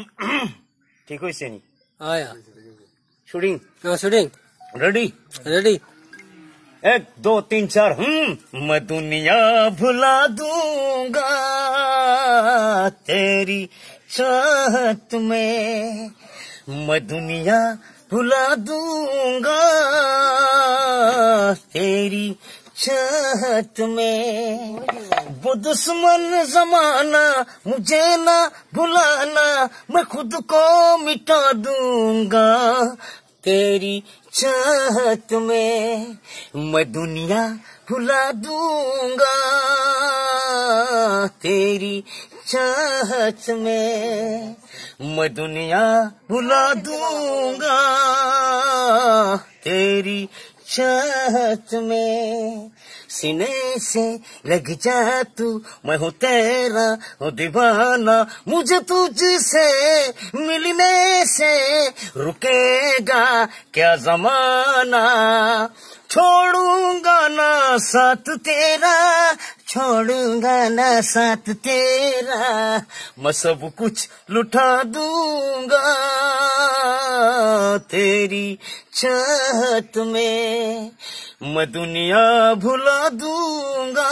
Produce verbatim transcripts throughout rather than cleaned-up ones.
ठीक हो इससे नहीं आया शूटिंग हाँ शूटिंग रेडी रेडी एक दो तीन चार हम्म मैं दुनिया भुला दूंगा तेरी चाहत में मैं दुनिया भुला दूंगा तेरी चाहत में वो दुश्मन जमाना मुझे ना भुलाना मैं खुद को मिटा दूंगा तेरी चाहत में मैं दुनिया भुला दूंगा तेरी चाहत में मैं दुनिया भुला दूंगा तेरी चाहत में सीने से लग जा तू मैं हूँ तेरा हूँ दीवाना मुझे तुझसे मिलने से रुकेगा क्या जमाना छोड़ूंगा ना साथ तेरा छोड़ूंगा ना साथ तेरा मैं सब कुछ लुटा दूंगा तेरी चाहत में मैं दुनिया भुला दूंगा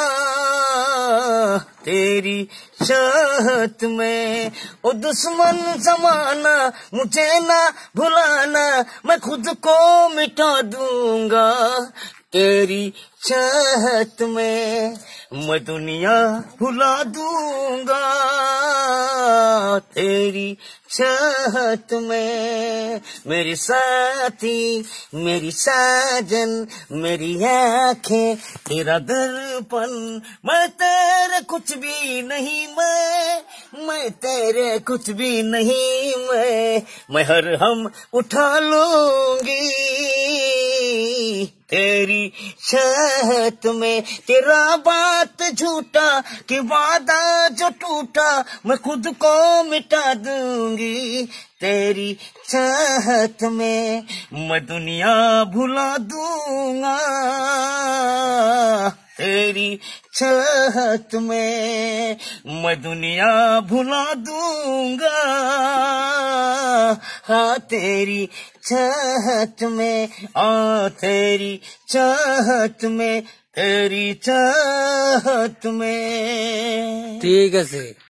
तेरी चाहत में ओ दुश्मन जमाना मुझे ना भुलाना मैं खुद को मिटा दूंगा तेरी चाहत में मैं दुनिया भुला दूंगा तेरी चाहत में मेरी साथी मेरी साजन मेरी आंखें तेरा दर्पण मैं तेरे कुछ भी नहीं मैं मैं तेरे कुछ भी नहीं मैं मैं हर हम उठा लूंगी तेरी चाहत में तेरा बात झूठा कि वादा जो टूटा मैं खुद को मिटा दूंगी तेरी चाहत में मैं दुनिया भुला दूंगा तेरी चाहत में मैं दुनिया भुला दूंगा हाँ तेरी चाहत में आ तेरी चाहत में तेरी चाहत में ठीक है से